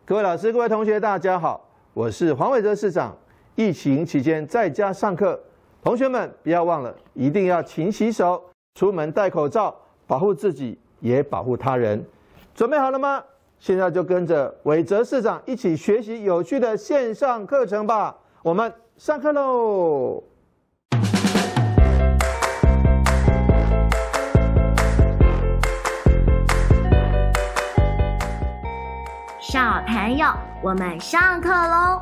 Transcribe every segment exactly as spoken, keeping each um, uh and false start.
各位老师、各位同学，大家好，我是黄伟哲市长。疫情期间在家上课，同学们不要忘了，一定要勤洗手，出门戴口罩，保护自己，也保护他人。准备好了吗？现在就跟着伟哲市长一起学习有趣的线上课程吧。我们上课喽！ 小朋友，我们上课喽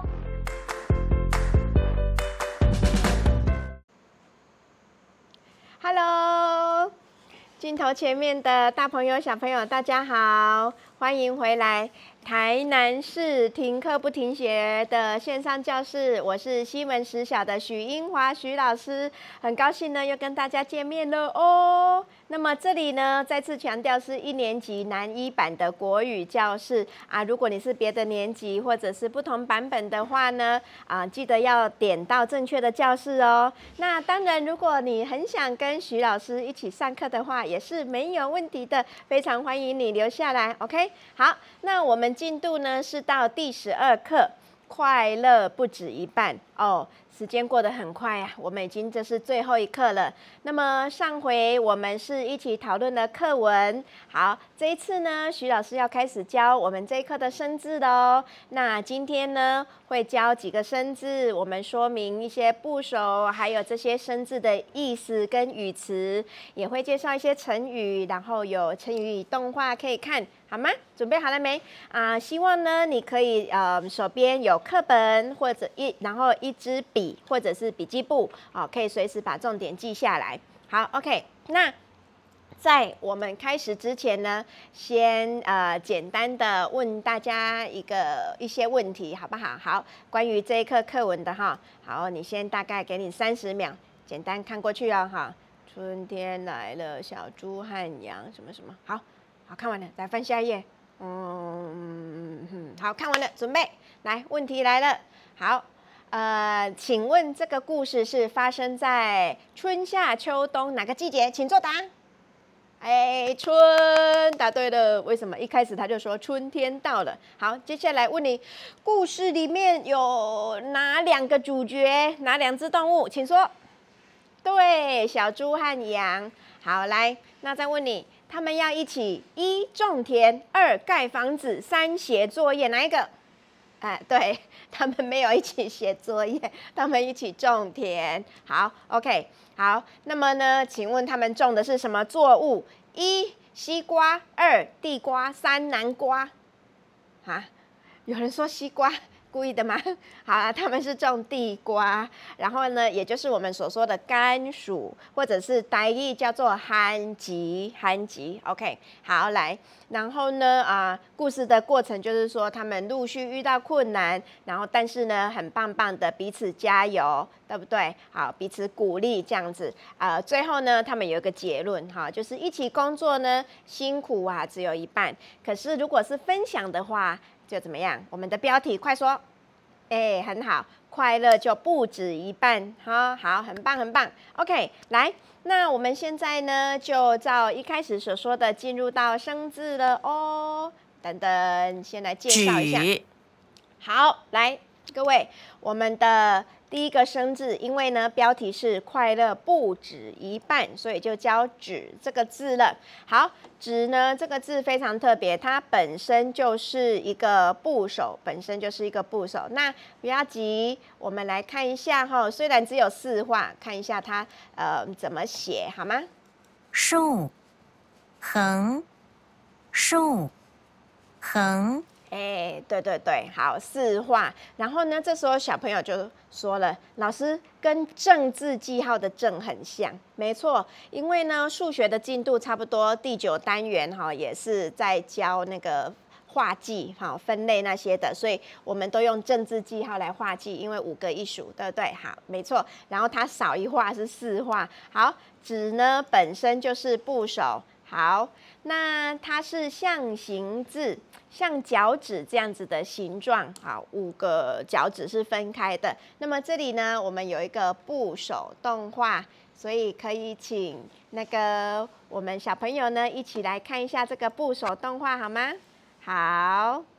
！Hello， 镜头前面的大朋友、小朋友，大家好，欢迎回来台南市停课不停学的线上教室。我是西门实小的许英华许老师，很高兴呢又跟大家见面了哦。那么这里呢，再次强调是一年级南一版的国语教室啊。如果你是别的年级或者是不同版本的话呢，啊，记得要点到正确的教室哦。那当然，如果你很想跟许老师一起上课的话，也是没有问题的，非常欢迎你留下来。OK， 好，那我们进度呢是到第十二课，快乐不止一半哦。时间过得很快啊，我们已经这是最后一课了。那么上回我们是一起讨论的课文，好，这一次呢，许老师要开始教我们这一课的生字了哦。那今天呢，会教几个生字，我们说明一些部首，还有这些生字的意思跟语词，也会介绍一些成语，然后有成语动画可以看。好吗？准备好了没？啊、呃，希望呢你可以呃手边有课本或者一，然后一支笔或者是笔记簿，哦，可以随时把重点记下来。好 ，OK， 那在我们开始之前呢，先呃简单的问大家一个一些问题，好不好？好，关于这一课课文的哈，好，你先大概给你三十秒，简单看过去哦哈。春天来了，小猪和羊，什么什么，好。好，看完了，来翻下一页。嗯嗯，好看完了，准备来，问题来了。好，呃，请问这个故事是发生在春夏秋冬哪个季节？请作答。哎，春，答对了。为什么？一开始他就说春天到了。好，接下来问你，故事里面有哪两个主角？哪两只动物？请说。对，小猪和羊。好，来，那再问你。他们要一起一种田，二盖房子，三写作业，哪一个？哎，对，他们没有一起写作业，他们一起种田。好 ，OK， 好。那么呢，请问他们种的是什么作物？一西瓜，二地瓜，三南瓜。啊，有人说西瓜。故意的吗？好了，他们是种地瓜，然后呢，也就是我们所说的甘薯，或者是台语叫做番薯，番薯 ，OK， 好来，然后呢，啊、呃，故事的过程就是说他们陆续遇到困难，然后但是呢，很棒棒的彼此加油，对不对？好，彼此鼓励这样子，呃，最后呢，他们有一个结论哈，就是一起工作呢，辛苦啊只有一半，可是如果是分享的话。就怎么样？我们的标题快说，哎，很好，快乐就不止一半，哈，好，很棒，很棒。OK， 来，那我们现在呢，就照一开始所说的进入到生字了哦。等等，先来介绍一下。好，来，各位，我们的第一个生字，因为呢标题是快乐不止一半，所以就教止这个字了。好，止呢这个字非常特别，它本身就是一个部首，本身就是一个部首。那不要急，我们来看一下哈，虽然只有四画，看一下它呃怎么写好吗？ 竖，横，竖，横。 哎，对对对，好，四画。然后呢，这时候小朋友就说了，老师跟正字记号的正很像，没错，因为呢，数学的进度差不多第九单元哈，也是在教那个画记哈，分类那些的，所以我们都用正字记号来画记，因为五个一数，对不对？好，没错。然后它少一画是四画。好，止呢本身就是部首。好，那它是象形字，像脚趾这样子的形状。好，五个脚趾是分开的。那么这里呢，我们有一个部首动画，所以可以请那个我们小朋友呢一起来看一下这个部首动画好吗？好，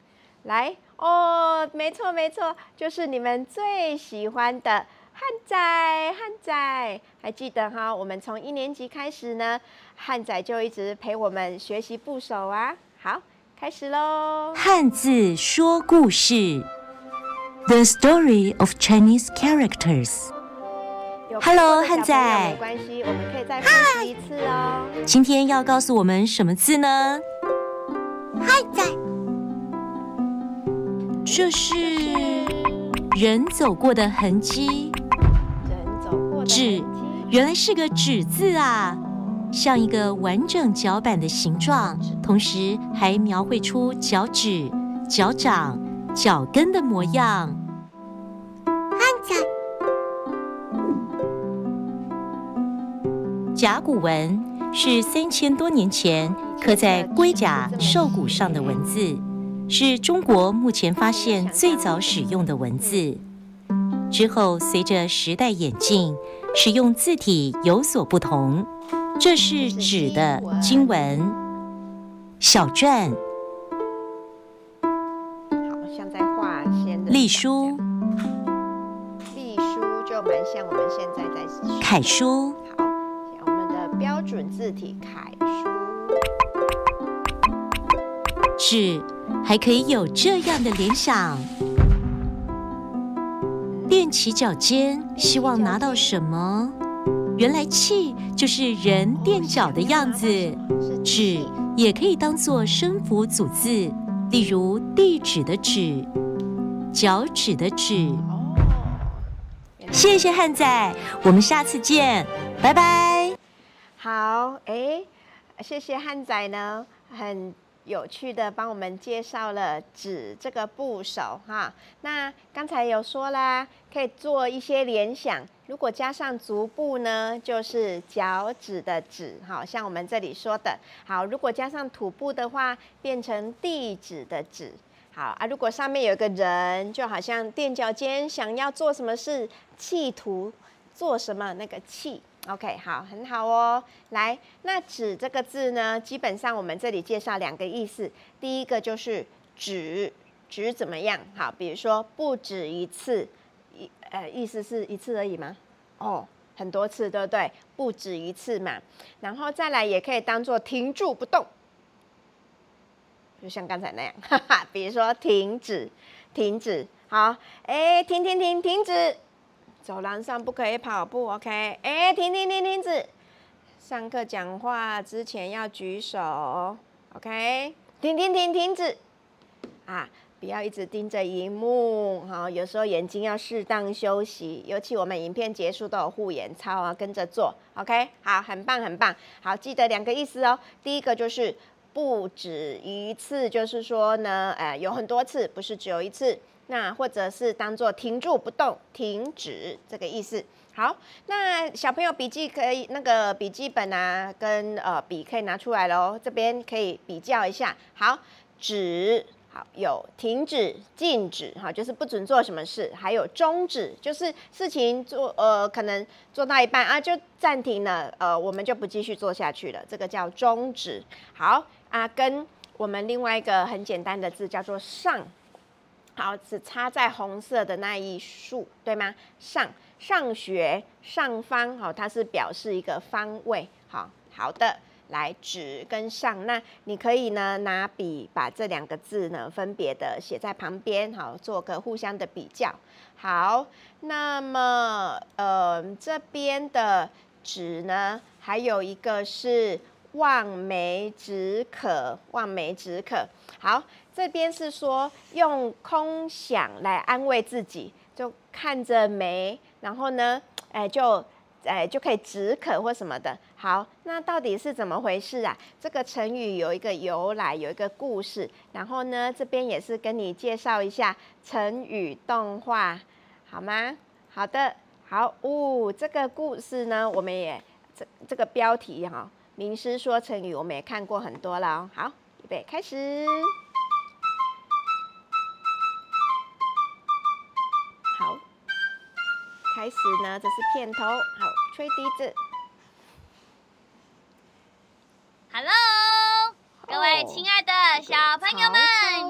来哦，没错没错，就是你们最喜欢的汉仔，汉仔，还记得哈？我们从一年级开始呢，汉仔就一直陪我们学习部首啊。好，开始喽！ 汉字说故事 ，The Story of Chinese Characters。Hello， 汉仔， 没关系，我们可以再复习一次哦。 今天要告诉我们什么字呢？ 汉仔， 这是人走过的痕迹。 人走过的纸，原来是个纸字啊，像一个完整脚板的形状，同时还描绘出脚趾、脚掌、脚跟的模样。 汉仔， 甲骨文是三千多年前刻在龟甲兽骨上的文字，是中国目前发现最早使用的文字。之后随着时代演进，使用字体有所不同。这是纸的经文，小篆、 好像在画仙人隶书、 隶书就蛮像我们现在在使用楷书。 好，像我们的标准字体楷书。 纸还可以有这样的联想：踮起脚尖，希望拿到什么？原来气就是人踮脚的样子。纸也可以当作声符组字，例如地址的址、脚趾的趾。谢谢汉仔，我们下次见，拜拜。 好，哎，谢谢汉仔呢，很有趣的帮我们介绍了纸这个部首哈。那刚才有说啦，可以做一些联想。如果加上足部呢，就是脚趾的趾，好像我们这里说的。好，如果加上土部的话，变成地址的址。好啊，如果上面有一个人，就好像踮脚尖想要做什么事，企图做什么那个企。OK， 好，很好哦。来，那纸这个字呢，基本上我们这里介绍两个意思。第一个就是指，指怎么样？好，比如说不止一次，一呃，意思是一次而已吗？哦，很多次，对不对？不止一次嘛。然后再来也可以当做停住不动，就像刚才那样，哈哈。比如说停止，停止。好，哎，停停停，停止。走廊上不可以跑步 ，OK？ 哎，停停停，停止！上课讲话之前要举手 ，OK？ 停停停，停止！啊，不要一直盯着荧幕，好，有时候眼睛要适当休息。尤其我们影片结束都有护眼操啊，跟着做 ，OK？ 好，很棒很棒。好，记得两个意思哦。第一个就是不止一次，就是说呢，呃，有很多次，不是只有一次。那或者是当做停住不动、停止这个意思。好，那小朋友笔记可以那个笔记本啊，跟呃笔可以拿出来喽，这边可以比较一下。好，止，好有停止、禁止，哈，就是不准做什么事；还有终止，就是事情做呃可能做到一半啊就暂停了，呃我们就不继续做下去了，这个叫终止。好啊，跟我们另外一个很简单的字叫做上。好，只插在红色的那一竖，对吗？上上学上方，好，它是表示一个方位。好，好的，来指跟上，那你可以呢拿笔把这两个字呢分别的写在旁边，好，做个互相的比较。好，那么呃这边的指呢，还有一个是望梅止渴，望梅止渴。好。这边是说用空想来安慰自己，就看着梅，然后呢，哎，就哎就可以止渴或什么的。好，那到底是怎么回事啊？这个成语有一个由来，有一个故事。然后呢，这边也是跟你介绍一下成语动画，好吗？好的，好哦。这个故事呢，我们也这这个标题哈、哦，名师说成语，我们也看过很多了哦。好，预备开始。好，开始呢，这是片头。好，吹笛子。 Hello，各位亲爱的小朋友们，大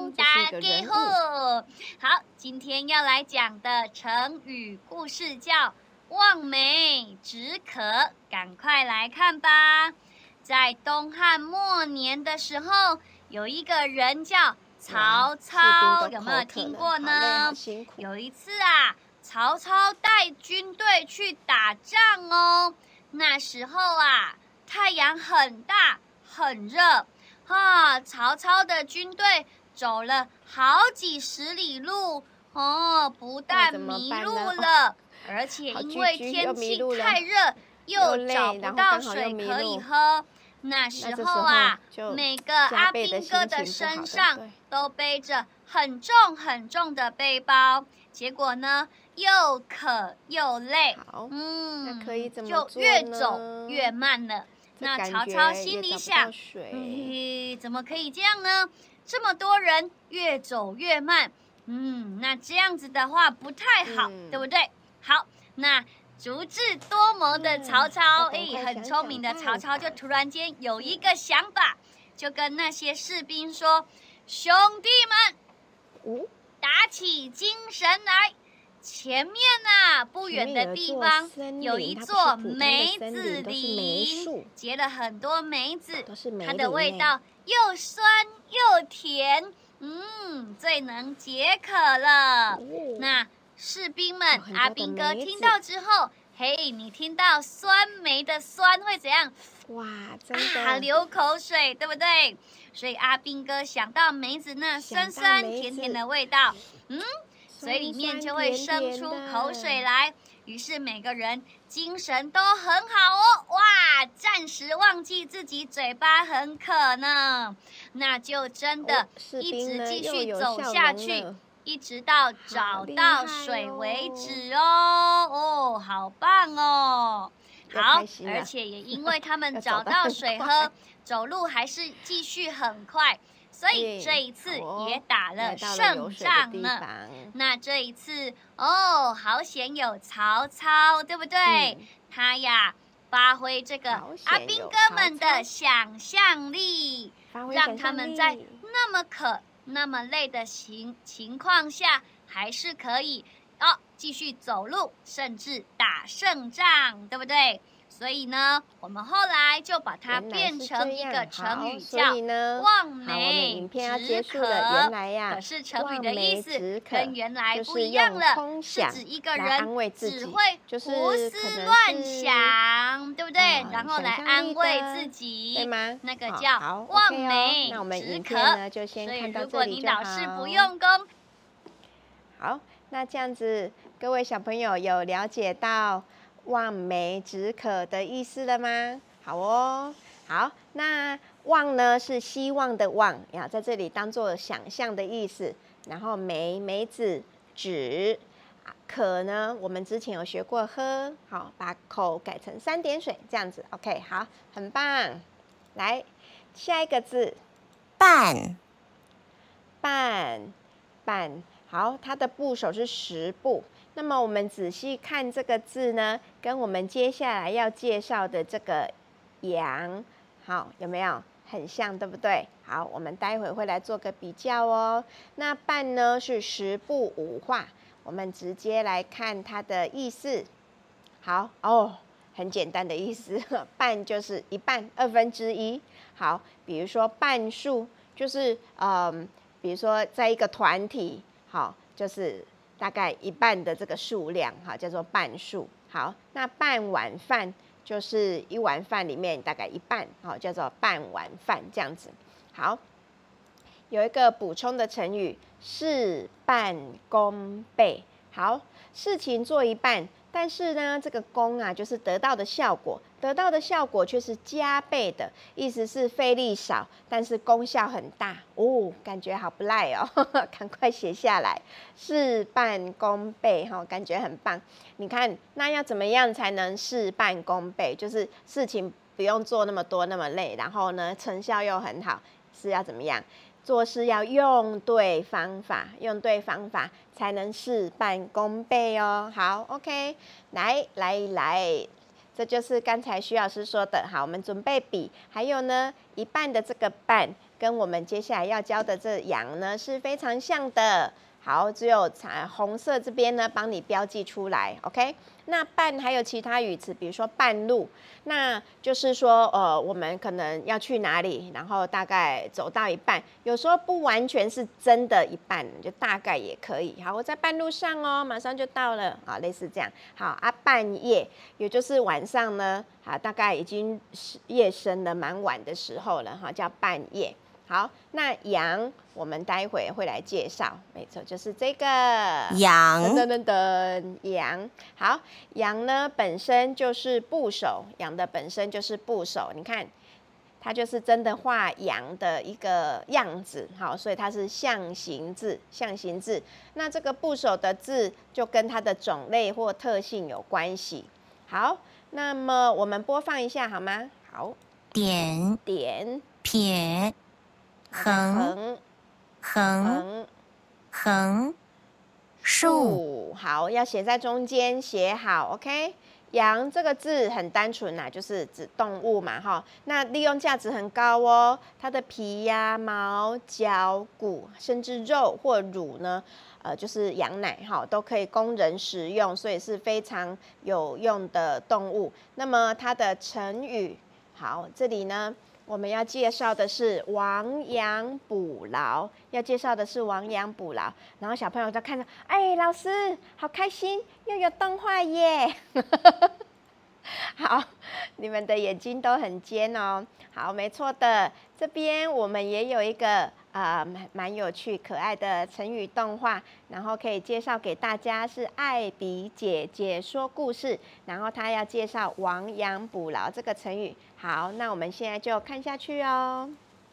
一个人物。 好，今天要来讲的成语故事叫望梅止渴，赶快来看吧。在东汉末年的时候，有一个人叫曹操，有没有听过呢？有一次啊，曹操带军队去打仗哦。那时候啊，太阳很大很热，啊，曹操的军队走了好几十里路，哦，不但迷路了，而且因为天气太热，又找不到水可以喝。那时候啊，每个阿兵哥的身上都背着很重很重的背包，结果呢，又渴又累，嗯，就越走越慢了。那曹操心里想，嘿，怎么可以这样呢？这么多人越走越慢，嗯，那这样子的话不太好，嗯、对不对？好，那足智多谋的曹操，哎、嗯，很聪明的曹操就突然间有一个想法，就跟那些士兵说：“兄弟们，打起精神来！前面啊，不远的地方有一座梅子林，结了很多梅子，它的味道又酸又甜，嗯，最能解渴了。哦、那士兵们，阿兵哥听到之后，嘿，你听到酸梅的酸会怎样？ 哇，真的、 啊、流口水，对不对？所以阿兵哥想到梅子那酸酸甜甜的味道，嗯。嘴里面就会生出口水来，于是每个人精神都很好哦，哇，暂时忘记自己嘴巴很渴呢，那就真的一直继续走下去，一直到找到水为止哦，哦，好棒哦，好，而且也因为他们找到水喝，走路还是继续很快。所以这一次也打了胜仗呢。那这一次哦，好险有曹操，对不对？嗯、他呀，发挥这个阿兵哥们的想象力，让他们在那么渴、那么累的情情况下，还是可以哦继续走路，甚至打胜仗，对不对？所以呢，我们后来就把它变成一个成语，叫“望梅止渴”。可是成语的意思跟原来不一样了，是指一个人只会胡思乱想，对不对？然后来安慰自己，对吗？那个叫“望梅止渴”。所以如果你老是不用功， 好，那这样子，各位小朋友有了解到望梅止渴的意思了吗？好哦，好，那望呢是希望的望，要在这里当做想象的意思。然后梅梅子止，渴呢我们之前有学过喝，好，把口改成三点水这样子 ，OK， 好，很棒。来，下一个字， 半， 半，半，好，它的部首是十部。那么我们仔细看这个字呢，跟我们接下来要介绍的这个羊，好，有没有很像，对不对？好，我们待会会来做个比较哦。那半呢是十部五画，我们直接来看它的意思。好哦，很简单的意思，半就是一半，二分之一。好，比如说半数，就是嗯，比如说在一个团体，好，就是大概一半的这个数量，哈，叫做半数。好，那半碗饭就是一碗饭里面大概一半，好，叫做半碗饭这样子。好，有一个补充的成语，事半功倍。好，事情做一半，但是呢，这个功啊，就是得到的效果，得到的效果却是加倍的，意思是费力少，但是功效很大哦，感觉好不赖哦，赶快写下来，事半功倍哈、哦，感觉很棒。你看，那要怎么样才能事半功倍？就是事情不用做那么多那么累，然后呢，成效又很好，是要怎么样？做事要用对方法，用对方法才能事半功倍哦。好 ，OK， 来来来， 这就是刚才徐老师说的。好，我们准备笔，还有呢，一半的这个半，跟我们接下来要教的这阳呢是非常像的。好，只有红色这边呢帮你标记出来 ，OK？ 那半还有其他语词，比如说半路，那就是说，呃，我们可能要去哪里，然后大概走到一半，有时候不完全是真的一半，就大概也可以。好，我在半路上哦，马上就到了，啊，类似这样。好啊，半夜，也就是晚上呢，啊，大概已经夜深了，蛮晚的时候了，哈，叫半夜。好，那阳我们待会会来介绍，没错，就是这个阳。 噔噔噔噔，阳。好，阳呢本身就是部首，阳的本身就是部首，你看，它就是真的画阳的一个样子，好，所以它是象形字，象形字。那这个部首的字就跟它的种类或特性有关系。好，那么我们播放一下好吗？好， 点点撇。横横横横横竖， 好，要写在中间，写好 ，OK。阳这个字很单纯啦，就是指动物嘛，哈。那利用价值很高哦，它的皮呀、毛、角、骨，甚至肉或乳呢，呃，就是羊奶哈，都可以供人食用，所以是非常有用的动物。那么它的成语，好，这里呢。我们要介绍的是亡羊补牢，要介绍的是亡羊补牢。然后小朋友就看到，哎，老师好开心，又有动画耶！好，你们的眼睛都很尖哦。好，没错的，这边我们也有一个呃蛮蛮有趣可爱的成语动画，然后可以介绍给大家，是艾比姐姐说故事，然后她要介绍亡羊补牢这个成语。好，那我们现在就看下去哦。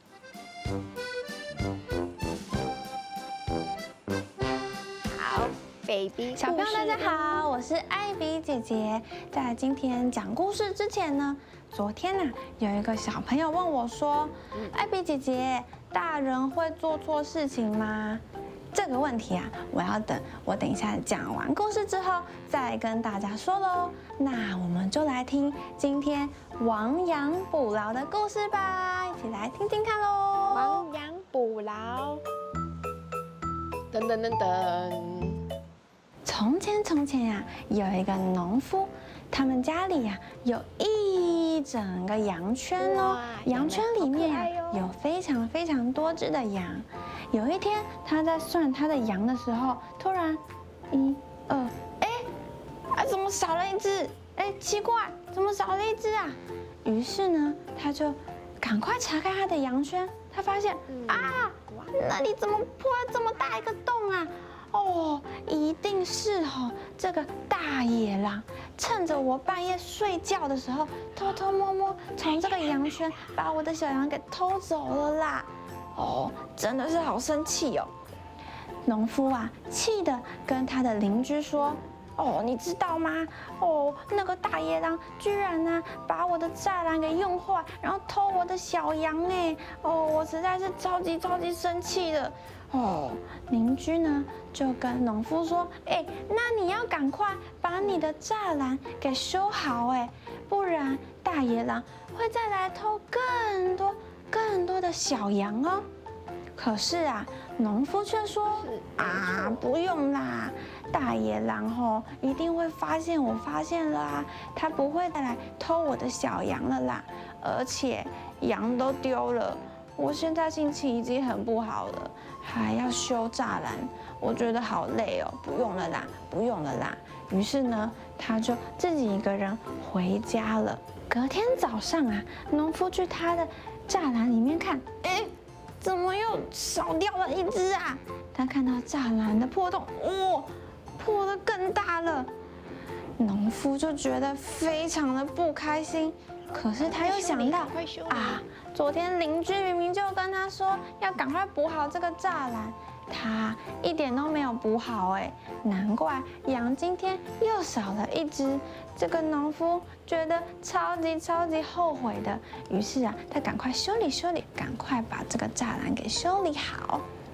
好 ，baby， 小朋友大家好，我是艾比姐姐。在今天讲故事之前呢，昨天啊有一个小朋友问我说：“艾比姐姐，大人会做错事情吗？”这个问题啊，我要等我等一下讲完故事之后再跟大家说喽。那我们就来听今天亡羊补牢的故事吧，一起来听听看喽。 亡羊补牢，噔噔噔噔。 从前从前呀、啊，有一个农夫，他们家里呀、啊、有一整个羊圈哦，羊圈里面呀、啊、有非常非常多只的羊。有一天，他在算他的羊的时候，突然，一、二，哎，啊，怎么少了一只？哎，奇怪，怎么少了一只啊？于是呢，他就赶快查看他的羊圈，他发现啊，那里怎么破了这么大一个洞啊？哦，一定是哦，这个大野狼趁着我半夜睡觉的时候，偷偷摸摸从这个羊圈把我的小羊给偷走了啦。哦，真的是好生气哦！农夫啊，气得跟他的邻居说：“哦，你知道吗？哦，那个大野狼居然呢、啊、把我的栅栏给用坏，然后偷我的小羊哎！哦，我实在是超级超级生气的。”哦，邻居呢就跟农夫说：“哎，那你要赶快把你的栅栏给修好哎，不然大野狼会再来偷更多。”更多的小羊哦，可是啊，农夫却说啊，不用啦，大野狼吼一定会发现我发现了啊，他不会再来偷我的小羊了啦，而且羊都丢了，我现在心情已经很不好了，还要修栅栏，我觉得好累哦，不用了啦，不用了啦。于是呢，他就自己一个人回家了。隔天早上啊，农夫去他的栅栏里面看，哎，怎么又少掉了一只啊？他看到栅栏的破洞，哦，破得更大了。农夫就觉得非常的不开心，可是他又想到啊，昨天邻居明明就跟他说要赶快补好这个栅栏，他一点都没有补好哎，难怪羊今天又少了一只。这个农夫觉得超级超级后悔的，于是啊，他赶快修理修理，赶快把这个栅栏给修理好。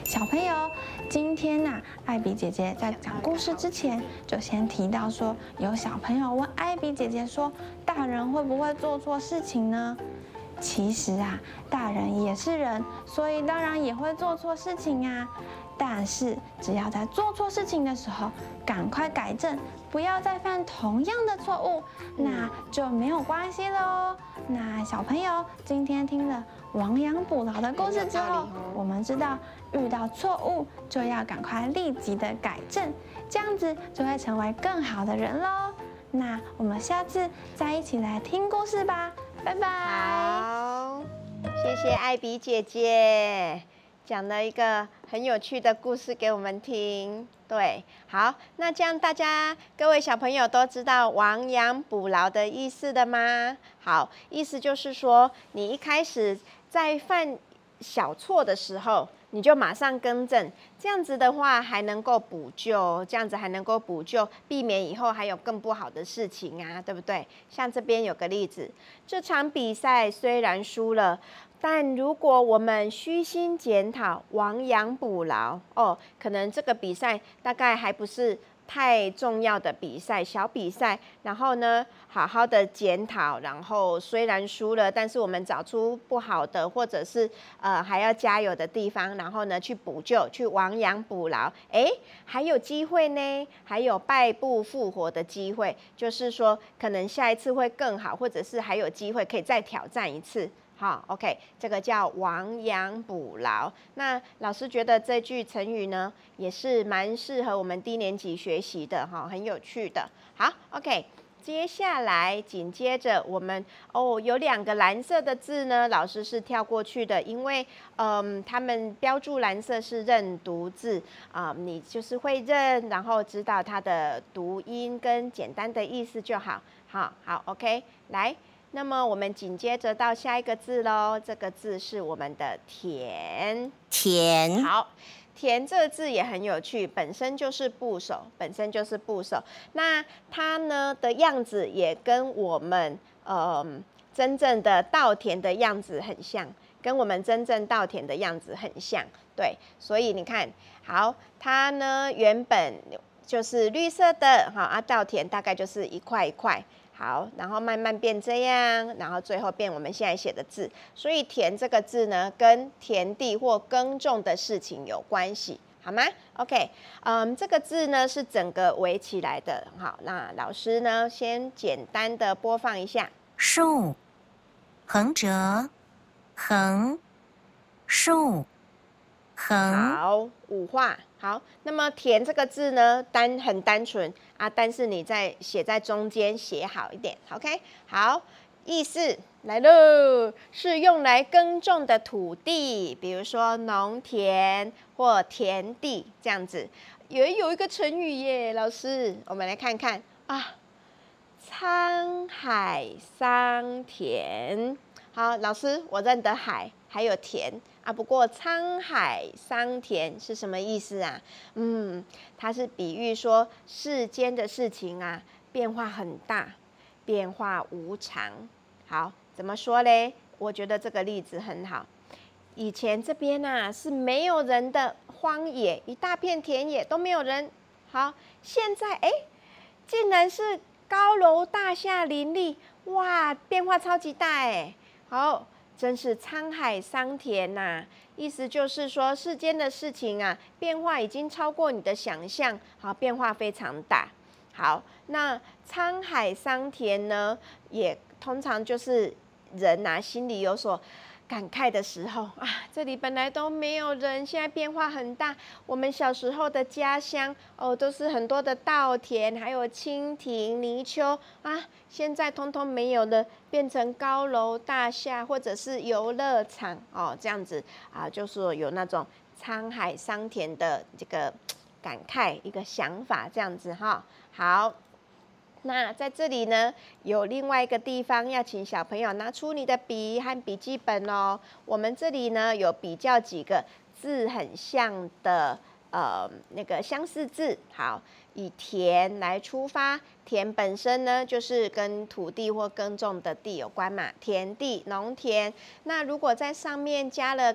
小朋友，今天呐、啊，艾比姐姐在讲故事之前，就先提到说，有小朋友问艾比姐姐说，大人会不会做错事情呢？其实啊，大人也是人，所以当然也会做错事情啊。但是只要在做错事情的时候，赶快改正，不要再犯同样的错误，那就没有关系喽。那小朋友，今天听了亡羊补牢的故事之后，我们知道遇到错误就要赶快立即的改正，这样子就会成为更好的人喽。那我们下次再一起来听故事吧，拜拜。 好，谢谢艾比姐姐讲了一个很有趣的故事给我们听。对，好，那这样大家各位小朋友都知道亡羊补牢的意思的吗？好，意思就是说，你一开始在犯小错的时候，你就马上更正，这样子的话还能够补救，这样子还能够补救，避免以后还有更不好的事情啊，对不对？像这边有个例子，这场比赛虽然输了，但如果我们虚心检讨，亡羊补牢，哦，可能这个比赛大概还不是太重要的比赛，小比赛，然后呢，好好的检讨，然后虽然输了，但是我们找出不好的，或者是呃还要加油的地方，然后呢去补救，去亡羊补牢，哎，还有机会呢，还有败部复活的机会，就是说可能下一次会更好，或者是还有机会可以再挑战一次。好 ，OK， 这个叫亡羊补牢。那老师觉得这句成语呢，也是蛮适合我们低年级学习的哈，很有趣的。好 ，OK， 接下来紧接着我们哦，有两个蓝色的字呢，老师是跳过去的，因为嗯，他们标注蓝色是认读字啊、嗯，你就是会认，然后知道它的读音跟简单的意思就好。好，好 ，OK， 来。那么我们紧接着到下一个字喽，这个字是我们的田。 田。 好，田这个字也很有趣，本身就是部首，本身就是部首。那它呢的样子也跟我们呃真正的稻田的样子很像，跟我们真正稻田的样子很像。对，所以你看，好，它呢原本就是绿色的，好啊，稻田大概就是一块一块。好，然后慢慢变这样，然后最后变我们现在写的字。所以田这个字呢，跟田地或耕种的事情有关系，好吗 ？OK， 嗯，这个字呢是整个围起来的。好，那老师呢先简单的播放一下。 树，横折，横，树，横。 好，五画。好，那么田这个字呢，单很单纯啊，但是你在写在中间写好一点 ，OK？ 好，意思来喽，是用来耕种的土地，比如说农田或田地这样子。也有一个成语耶，老师，我们来看看啊，沧海桑田。好，老师，我认得海还有田啊，不过沧海桑田是什么意思啊？嗯，它是比喻说世间的事情啊，变化很大，变化无常。好，怎么说嘞？我觉得这个例子很好。以前这边啊是没有人的荒野，一大片田野都没有人。好，现在哎，竟然是高楼大厦林立，哇，变化超级大哎。好，真是沧海桑田呐、啊！意思就是说，世间的事情啊，变化已经超过你的想象，好，变化非常大。好，那沧海桑田呢，也通常就是人呐、啊、心里有所感慨的时候啊，这里本来都没有人，现在变化很大。我们小时候的家乡哦，都是很多的稻田，还有蜻蜓、泥鳅啊，现在通通没有了，变成高楼大厦或者是游乐场哦，这样子啊，就是有那种沧海桑田的这个感慨，一个想法这样子哈。好。那在这里呢，有另外一个地方要请小朋友拿出你的笔和笔记本哦。我们这里呢有比较几个字很像的呃那个相似字。好，以田来出发，田本身呢就是跟土地或耕种的地有关嘛，田地、农田。那如果在上面加了个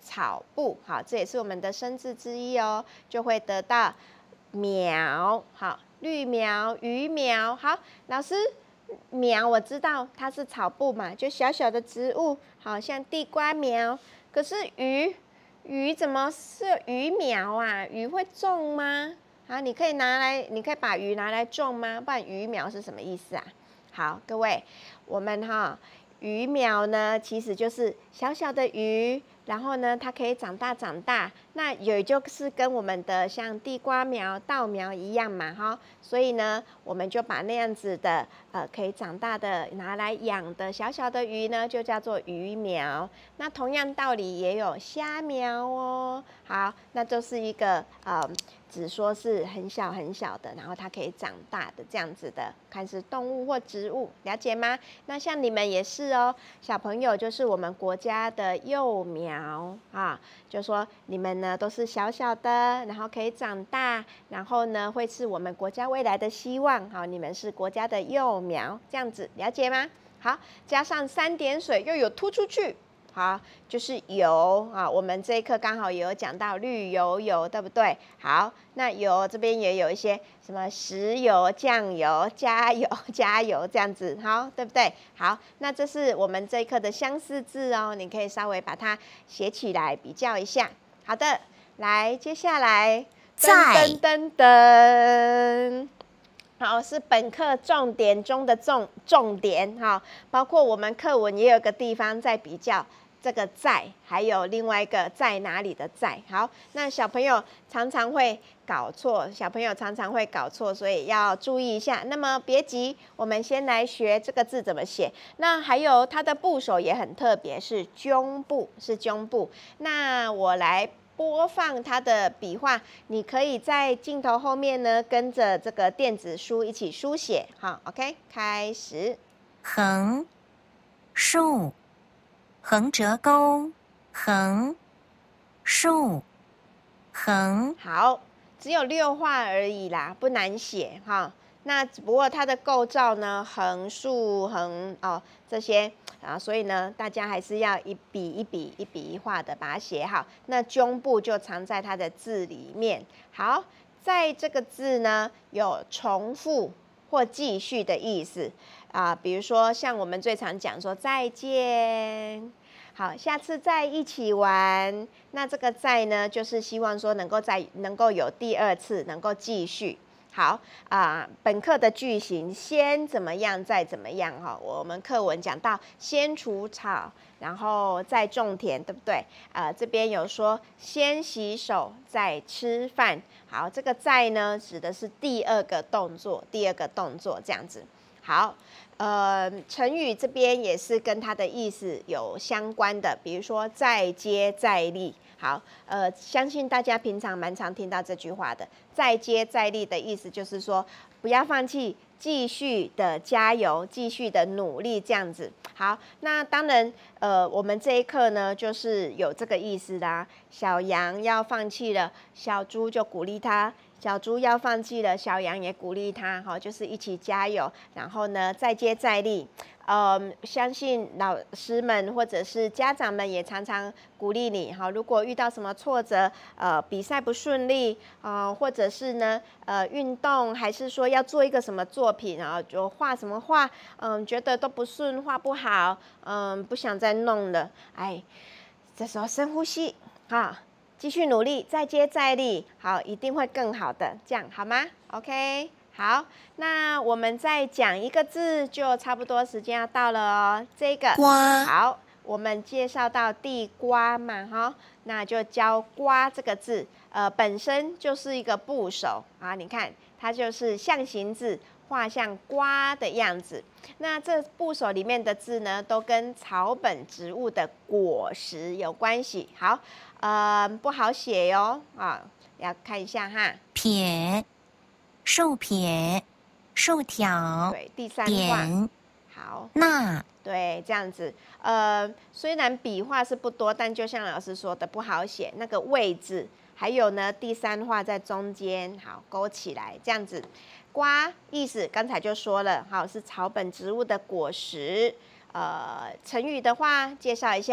草部，好，这也是我们的生字之一哦，就会得到苗，好，绿苗、鱼苗，好，老师，苗我知道它是草部嘛，就小小的植物，好像地瓜苗，可是鱼，鱼怎么是鱼苗啊？鱼会种吗？好，你可以拿来，你可以把鱼拿来种吗？不然鱼苗是什么意思啊？好，各位，我们哈鱼苗呢，其实就是小小的鱼，然后呢，它可以长大长大，那也就是跟我们的像地瓜苗、稻苗一样嘛，哈，所以呢，我们就把那样子的呃可以长大的拿来养的小小的鱼呢，就叫做鱼苗。那同样道理也有虾苗哦。好，那就是一个呃。只说是很小很小的，然后它可以长大的这样子的，看是动物或植物，了解吗？那像你们也是哦，小朋友就是我们国家的幼苗啊，就说你们呢都是小小的，然后可以长大，然后呢会是我们国家未来的希望，好，你们是国家的幼苗，这样子了解吗？好，加上三点水又有突出去。好，就是油啊，我们这一课刚好也有讲到绿油油，对不对？好，那油这边也有一些什么石油、酱油、加油、加油这样子，好，对不对？好，那这是我们这一课的相似字哦，你可以稍微把它写起来比较一下。好的，来，接下来噔噔噔噔。好，是本课重点中的重重点哈，包括我们课文也有个地方在比较这个在，还有另外一个在哪里的在。好，那小朋友常常会搞错，小朋友常常会搞错，所以要注意一下。那么别急，我们先来学这个字怎么写。那还有它的部首也很特别，是炯部，是炯部。那我来播放它的笔画，你可以在镜头后面呢，跟着这个电子书一起书写。好 ，OK， 开始。 横、竖、横折钩、横、竖、横。 好，只有六画而已啦，不难写哈。那只不过它的构造呢，横、竖、横哦这些啊，所以呢，大家还是要一笔一笔、一笔一画的把它写好。那炯部就藏在它的字里面。好，在这个字呢，有重复或继续的意思啊，比如说像我们最常讲说再见。好，下次再一起玩。那这个再呢，就是希望说能够再能够有第二次，能够继续。好啊、呃，本课的句型先怎么样，再怎么样哈。我们课文讲到先除草，然后再种田，对不对？呃，这边有说先洗手，再吃饭。好，这个再呢，指的是第二个动作，第二个动作这样子。好，呃，成语这边也是跟它的意思有相关的，比如说再接再厉。好，呃，相信大家平常蛮常听到这句话的，再接再厉的意思就是说，不要放弃，继续的加油，继续的努力，这样子。好，那当然，呃，我们这一课呢，就是有这个意思啦。小羊要放弃了，小猪就鼓励他。小猪要放弃了，小羊也鼓励他，好，就是一起加油，然后呢，再接再厉。嗯，相信老师们或者是家长们也常常鼓励你，好，如果遇到什么挫折，呃，比赛不顺利，呃，或者是呢，呃，运动，还是说要做一个什么作品啊，就画什么画，嗯，觉得都不顺，画不好，嗯，不想再弄了，哎，这时候深呼吸，哈。继续努力，再接再厉，好，一定会更好的，这样好吗 ？OK， 好，那我们再讲一个字，就差不多时间要到了哦。这个瓜， 好，我们介绍到地瓜嘛，哈，那就教瓜这个字，呃，本身就是一个部首啊，你看它就是象形字。画像瓜的样子，那这部首里面的字呢，都跟草本植物的果实有关系。好，呃，不好写哟，啊，要看一下哈。 撇，竖撇，竖条， 对，第三画。 点， 好， 捺， 对，这样子。呃，虽然笔画是不多，但就像老师说的，不好写那个位置。还有呢，第三画在中间，好，勾起来，这样子。瓜意思刚才就说了，好，是草本植物的果实。呃，成语的话介绍一下，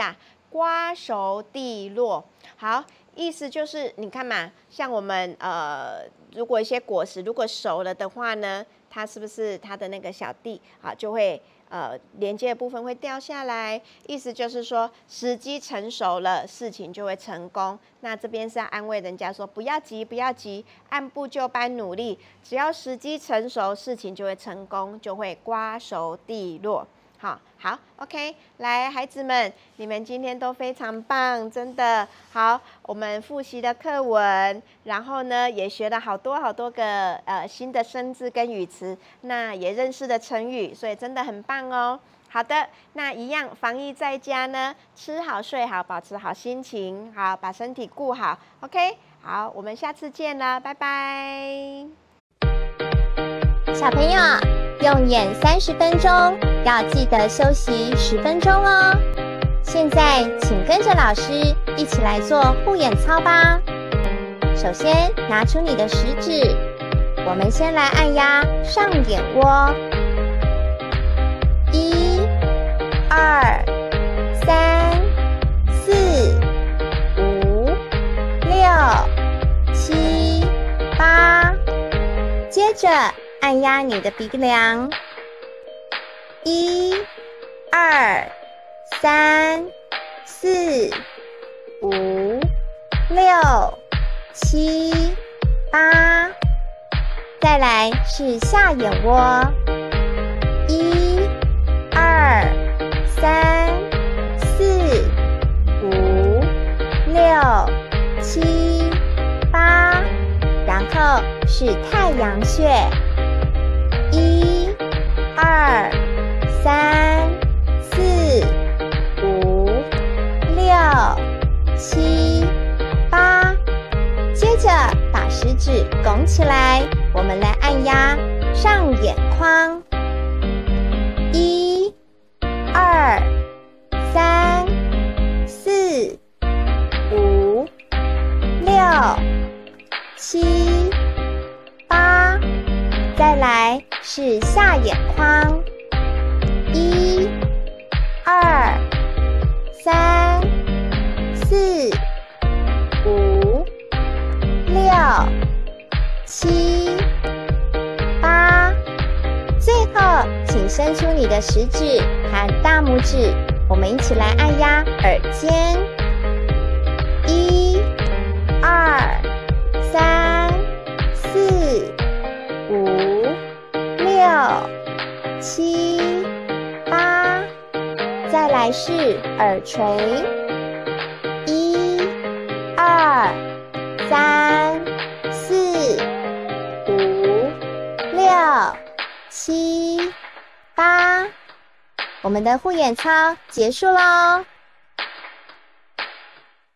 瓜熟蒂落。好，意思就是你看嘛，像我们呃，如果一些果实如果熟了的话呢，它是不是它的那个小蒂啊就会呃连接的部分会掉下来？意思就是说时机成熟了，事情就会成功。那这边是要安慰人家说，不要急，不要急，按部就班努力，只要时机成熟，事情就会成功，就会瓜熟蒂落。好好 ，OK， 来，孩子们，你们今天都非常棒，真的好。我们复习的课文，然后呢，也学了好多好多个呃新的生字跟语词，那也认识了成语，所以真的很棒哦。好的，那一样防疫在家呢，吃好睡好，保持好心情，好把身体顾好。OK， 好，我们下次见了，拜拜。 小朋友，用眼三十分钟，要记得休息十分钟哦。现在，请跟着老师一起来做护眼操吧。首先，拿出你的食指，我们先来按压上眼窝。一、二、三、四、五、六、七、八。接着按压你的鼻梁，一、二、三、四、五、六、七、八。再来是下眼窝，一、二、三、四、五、六、七、八。然后是太阳穴，一、二、三、四、五、六、七、八。接着把食指拱起来，我们来按压上眼眶，一、二、三、四、五、六、七、八。再来是下眼眶，一、二、三、四、五、六、七、八。最后，请伸出你的食指和大拇指，我们一起来按压耳尖，一、二、三、四、五、六、七、八。再来是耳垂，一、二、三、四、五、六、七、八。我们的护眼操结束喽。